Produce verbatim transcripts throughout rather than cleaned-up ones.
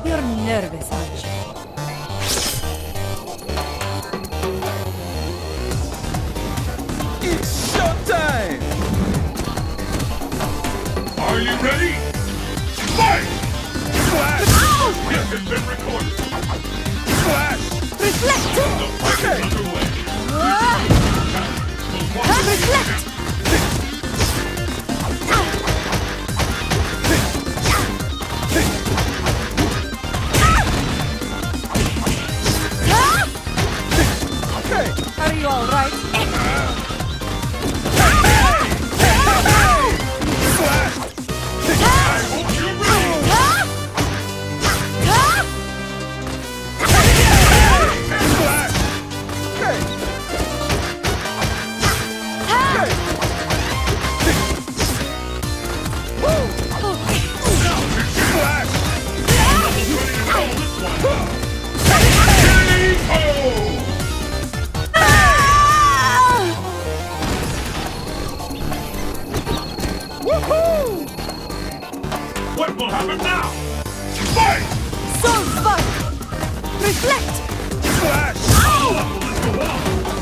You're nervous, aren't you? It's showtime! Are you ready? Fight! Flash! This has been recorded. Flash! Reflect! The fight is underway. Ah! Reflect! Okay! Are you all right? Flash! I hope you're ready. Flash! Okay! Okay! Woo! Flash! Ready to go this one. K O! Woohoo! What will happen now? Fight! Soul Spark! Reflect! Flash! Oh, let's go on.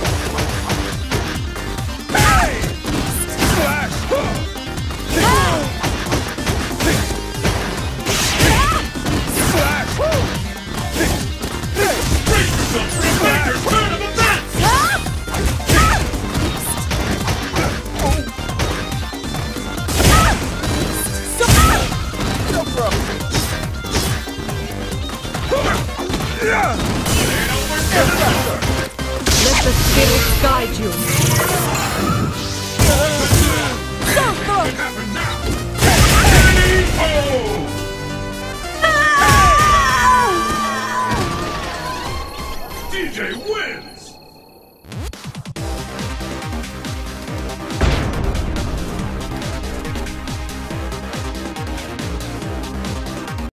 Hey! Flash! Flash! Brace yourself for a major turn of events. No problem. Yeah! Ain't over yet. Let the spirits guide you. Soul Spark! What happen now? K O! D J wins!